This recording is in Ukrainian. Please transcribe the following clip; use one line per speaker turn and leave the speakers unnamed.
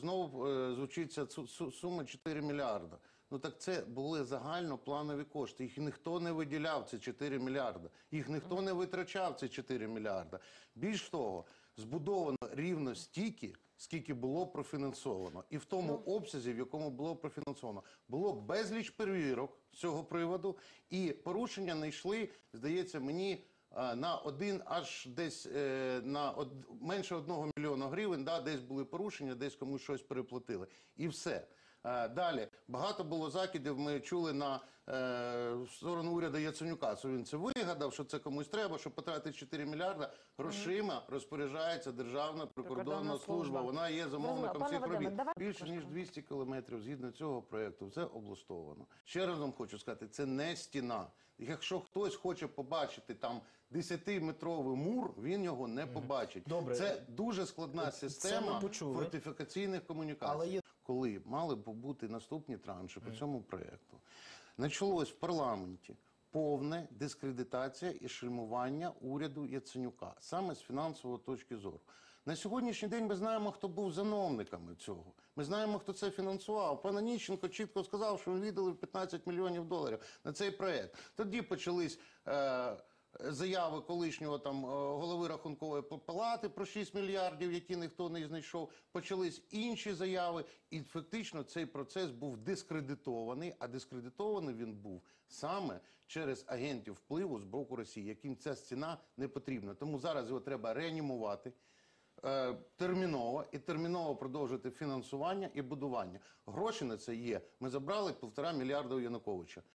знову звучить ця сума 4 мільярда. Ну так це були загальнопланові кошти. Їх ніхто не виділяв, ці 4 мільярда. Їх ніхто не витрачав, ці 4 мільярда. Більш того, збудовано рівно стільки, скільки було профінансовано. І в тому обсязі, в якому було профінансовано. Було біч перевірок з цього приводу, і порушення не йшли, здається мені, на аж десь менше 1 мільйона гривень, да, десь були порушення, десь комусь щось переплатили. І все. Далі, багато було закидів, ми чули на сторону уряду Яценюка, що він це вигадав, що це комусь треба, щоб потратити 4 мільярда. Грошима розпоряджається Державна прикордонна служба, вона є замовником цих робіт. Більше ніж 200 кілометрів згідно цього проєкту, все облаштовано. Ще раз вам хочу сказати, це не стіна. Якщо хтось хоче побачити там 10-метровий мур, він його не побачить.
Добре.
Це дуже складна система фортифікаційних комунікацій. Коли мали б бути наступні транші по цьому проєкту, почалось в парламенті повна дискредитація і шельмування уряду Яценюка, саме з фінансової точки зору. На сьогоднішній день ми знаємо, хто був замовниками цього. Ми знаємо, хто це фінансував. Пан Онищенко чітко сказав, що він виділив 15 мільйонів доларів на цей проєкт. Тоді почались заяви колишнього там голови Рахункової палати про 6 мільярдів, які ніхто не знайшов. Почались інші заяви, і фактично цей процес був дискредитований, а дискредитований він був саме через агентів впливу з боку Росії, яким ця стіна не потрібна. Тому зараз його треба реанімувати терміново продовжити фінансування і будування. Гроші на це є. Ми забрали 1,5 мільярда у Януковича.